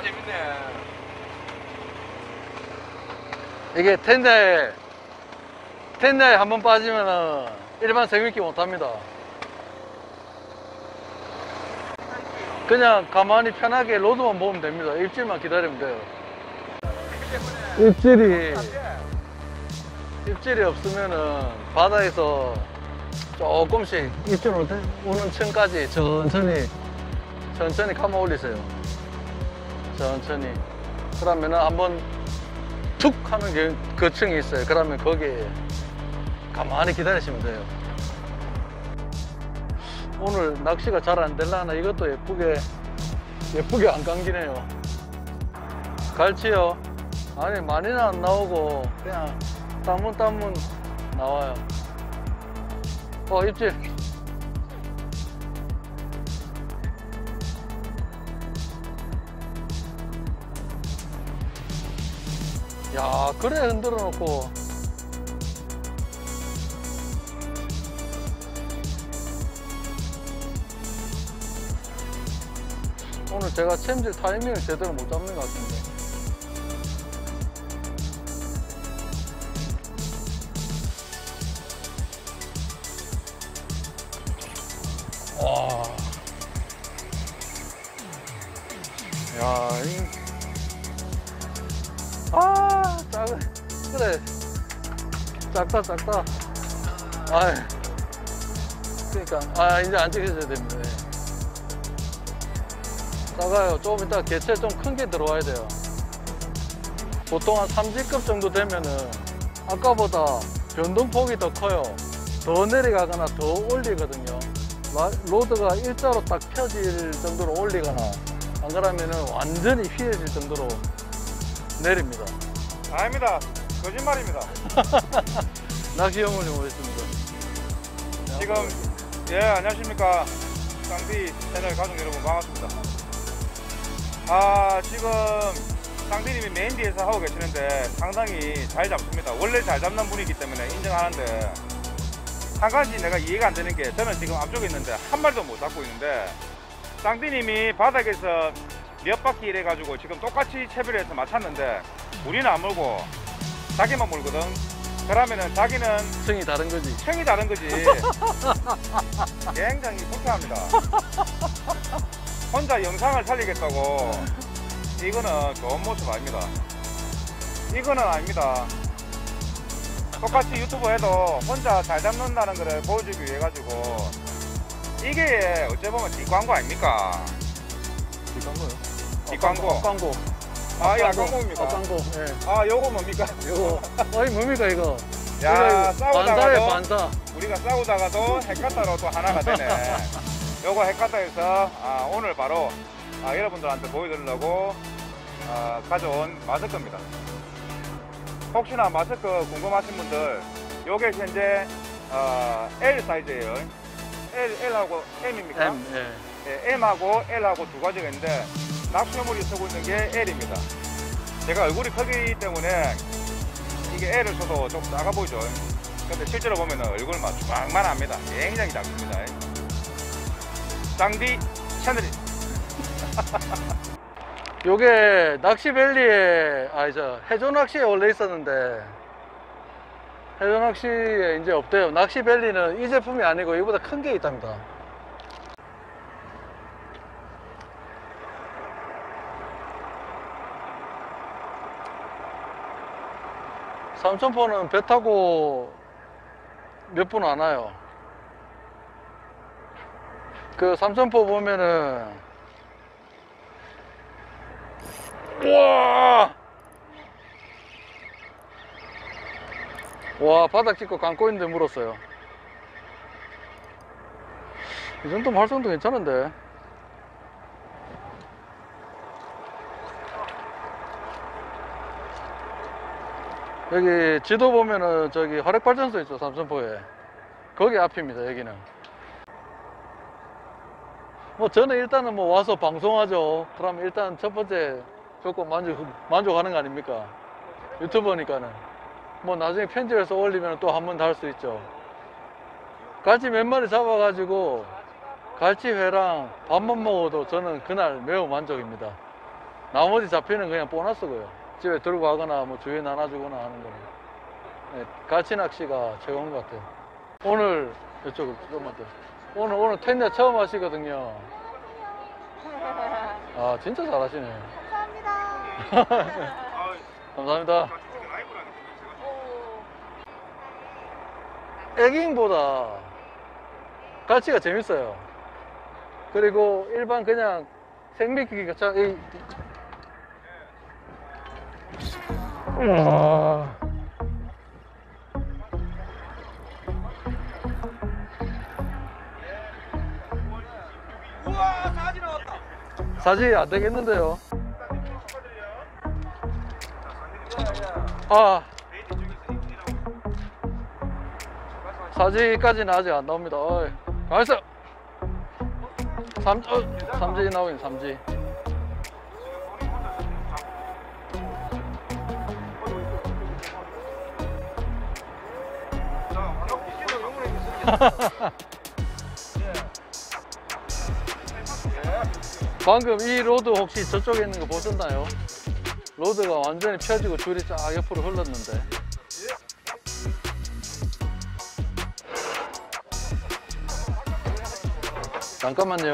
재밌네. 이게 텐자에 한번 빠지면은 일반 생미끼 못합니다. 그냥 가만히 편하게 로드만 보면 됩니다. 입질만 기다리면 돼요. 입질이 없으면은 바다에서 조금씩 입질 오는 층까지 천천히 감아 올리세요. 천천히. 그러면은 한번 툭 하는 그 층이 있어요. 그러면 거기에 가만히 기다리시면 돼요. 오늘 낚시가 잘 안 될라나 이것도 예쁘게 안 감기네요. 갈치요? 아니 많이는 안 나오고 그냥 따문 나와요. 입질. 야, 그래 흔들어 놓고. 오늘 제가 챔질 타이밍을 제대로 못 잡는 것 같은데. 와. 야, 그래. 작다. 아이. 그러니까, 이제 안 찍으셔야 됩니다. 작아요. 조금 이따 개체 좀 큰 게 들어와야 돼요. 보통 한 3G급 정도 되면은 아까보다 변동폭이 더 커요. 더 내려가거나 더 올리거든요. 로드가 일자로 딱 펴질 정도로 올리거나 안 그러면은 완전히 휘어질 정도로 내립니다. 아닙니다. 거짓말입니다. 낚시 영혼이 오셨습니다. 지금 안녕하십니까. 쌍디 채널 가족 여러분 반갑습니다. 지금 쌍디님이 메인 뒤에서 하고 계시는데 상당히 잘 잡습니다. 원래 잘 잡는 분이기 때문에 인정하는데 한 가지 내가 이해가 안 되는 게 저는 지금 앞쪽에 있는데 한 마리도 못 잡고 있는데 쌍디님이 바닥에서 몇 바퀴 이래가지고 지금 똑같이 채비를 해서 맞췄는데 우리는 안 물고 자기만 물거든. 그러면은 자기는 층이 다른 거지. 굉장히 불쾌합니다. 혼자 영상을 살리겠다고. 이거는 좋은 모습 아닙니다. 이거는 아닙니다. 똑같이 유튜브 해도 혼자 잘 잡는다는 걸 보여주기 위해 가지고 이게 어째 보면 뒷광고 아닙니까? 뒷광고요? 뒷광고. 앞광고. 이 앞광고입니까? 앞광고. 예. 요거 뭡니까? 요거. 뭡니까 이거? 야, 싸우다가도 반사. 우리가 싸우다가도 핵가타로 또 하나가 되네. 요거 핵가타에서 오늘 바로 여러분들한테 보여드리려고 가져온 마스크입니다. 혹시나 마스크 궁금하신 분들 요게 현재 L 사이즈예요. L하고 M입니까? M. 예. M하고 L하고 두 가지가 있는데 납수물이 쓰고 있는 게 L입니다. 제가 얼굴이 크기 때문에 이게 L을 써도 좀 작아 보이죠. 근데 실제로 보면 얼굴만 주먹만합니다. 굉장히 작습니다. 쌍디 채널이. 요게 낚시밸리에 해조 낚시에 원래 있었는데 해조 낚시에 이제 없대요. 낚시밸리는 이 제품이 아니고 이보다 큰 게 있답니다. 삼천포는 배 타고 몇 분 안 와요. 그 삼천포 보면은 와 바닥 찍고 감고 있는데 물었어요. 이 정도면 활성도 괜찮은데. 여기 지도 보면은 저기 화력발전소 있죠. 삼천포에 거기 앞입니다. 여기는 저는 일단은 와서 방송하죠. 그럼 일단 첫 번째 조건 만족하는 거 아닙니까? 유튜버니까는 나중에 편집해서 올리면 또 한 번 더 할 수 있죠. 갈치 몇 마리 잡아가지고 갈치회랑 밥만 먹어도 저는 그날 매우 만족입니다. 나머지 잡히는 그냥 보너스고요. 집에 들고 가거나 뭐 주위에 나눠주거나 하는 거는. 네, 가치 낚시가 최고인 것 같아요. 오늘 이쪽으로 조금만 더. 오늘 텐데 처음 하시거든요. 아 진짜 잘하시네. 감사합니다. 감사합니다. 에깅보다 가치가 재밌어요. 그리고 일반 그냥 생미끼가 참 우와, 사지 나왔다. 사지 안 되겠는데요. 아 사지까지는 아직 안 나옵니다. 어이, 가만있어. 삼지 나오긴 삼지. 방금 이 로드 혹시 저쪽에 있는 거 보셨나요? 로드가 완전히 펴지고 줄이 쫙 옆으로 흘렀는데. 잠깐만요.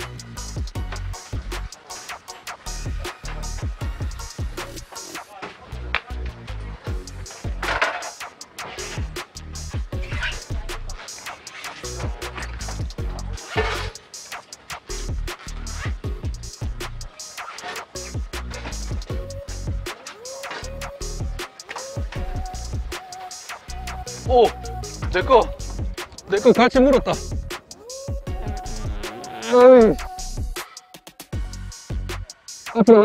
오! 내거 같이 물었다. 앞으로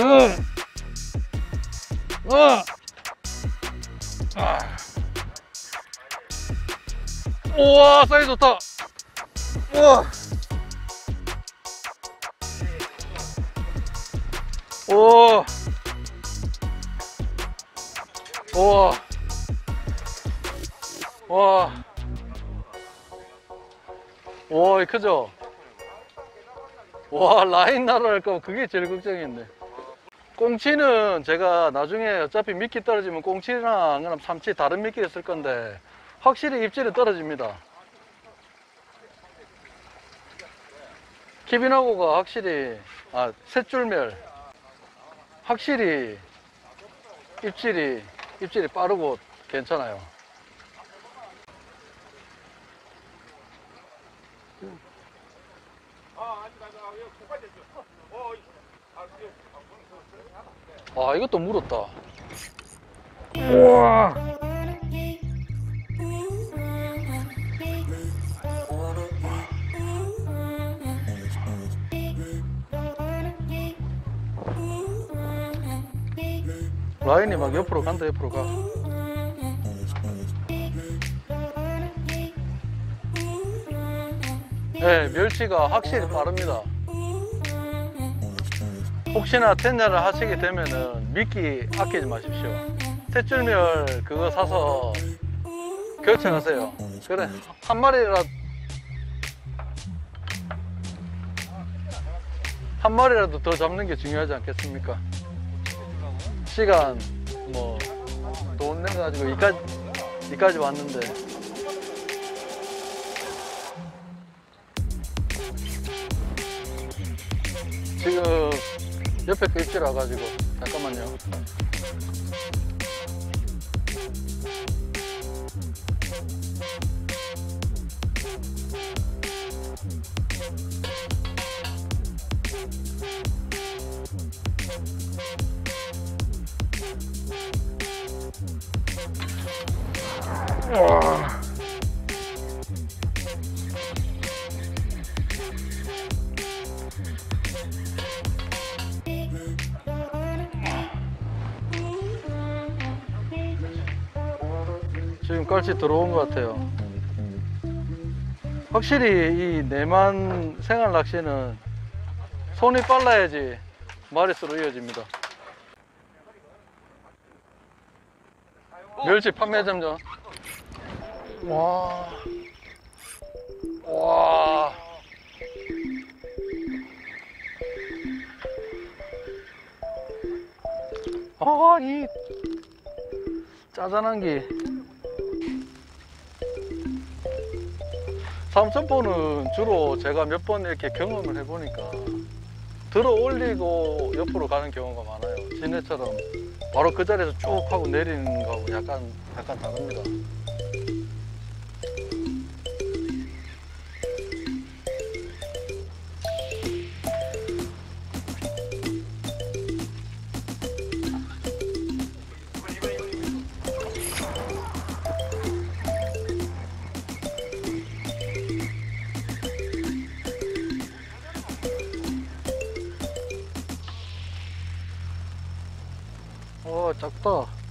우와 사이즈 좋다. 우와 우와 우와 와 와, 이 크죠? 와, 라인 날아갈 거면 그게 제일 걱정이었네. 꽁치는 제가 나중에 어차피 미끼 떨어지면 꽁치나 그럼 삼치 다른 미끼를 쓸 건데 확실히 입질이 떨어집니다. 키비나고가 확실히 셋줄멸 확실히 입질이 빠르고 괜찮아요. 아 이것도 물었다. 우와 라인이 막 옆으로 간다. 옆으로 가. 네, 멸치가 확실히 빠릅니다. 혹시나 텐야를 하시게 되면은 미끼 아끼지 마십시오. 탯줄멸 그거 사서 교체하세요. 그래 한 마리라도 더 잡는 게 중요하지 않겠습니까? 시간 뭐 돈 내 가지고 이까지 왔는데. 지금 옆에 거 입질 와가지고 잠깐만요. 우와. 지금 깔치 들어온 것 같아요. 확실히 이 내만 생활 낚시는 손이 빨라야지 마리수로 이어집니다. 멸치 판매점전. 와. 와. 아, 이 짜잔한 게 삼천포는 주로 제가 몇 번 이렇게 경험을 해보니까 들어 올리고 옆으로 가는 경우가 많아요. 진해처럼 바로 그 자리에서 쭉 하고 내리는 거하고 약간 다릅니다. 작다.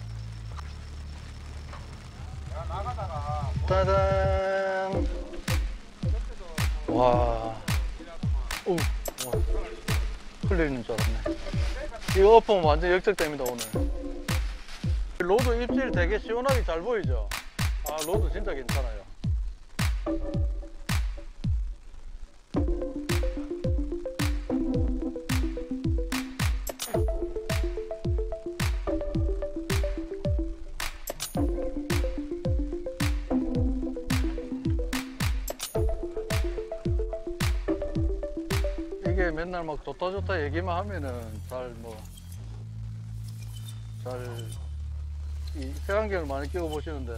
내가 나가다가 짜잔. 와. 오, 와. 흘리는 줄 알았네. 이거 엎으면 완전 역적됩니다, 오늘. 로드 입질 되게 시원하게 잘 보이죠? 아, 로드 진짜 괜찮아요. 이게 맨날 막 좋다 얘기만 하면은 이 색안경을 많이 끼고 보시는데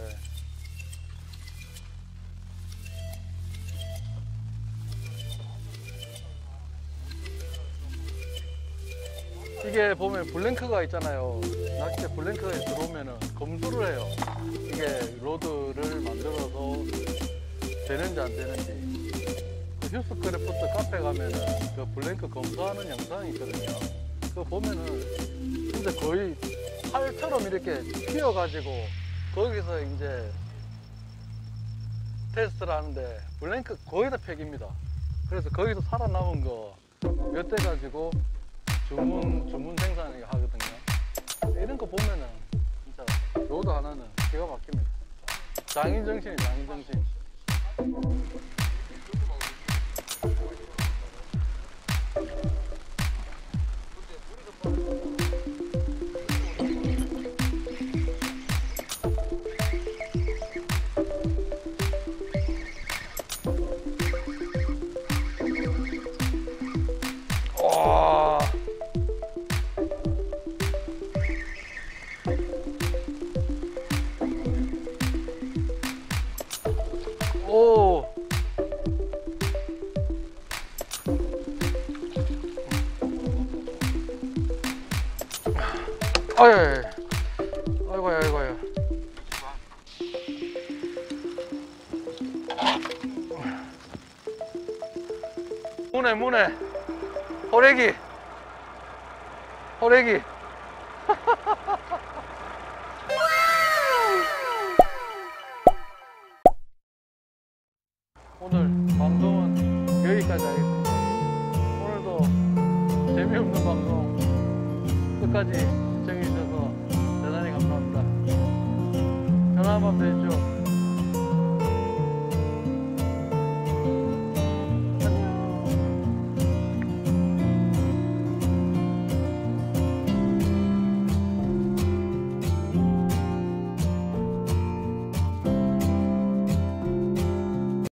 이게 보면 블랭크가 있잖아요. 낚싯대 블랭크가 들어오면은 검수를 해요. 이게 로드를 만들어서 되는지 안 되는지. 휴스크래프트 카페 가면은 그 블랭크 검수하는 영상이 있거든요. 그거 보면은 진짜 거의 팔처럼 이렇게 휘어가지고 거기서 이제 테스트를 하는데 블랭크 거의 다 팩입니다. 그래서 거기서 살아남은 거 몇 대 가지고 주문 생산을 하거든요. 이런 거 보면은 진짜 로드 하나는 기가 막힙니다. 장인정신이 장인정신. 와. 오. 아유, 아이고야, 아이고야. 문에, 호래기. 오늘 방송은 여기까지 하겠습니다. 오늘도 재미없는 방송 끝까지 시청해주셔서 대단히 감사합니다. 전화 한번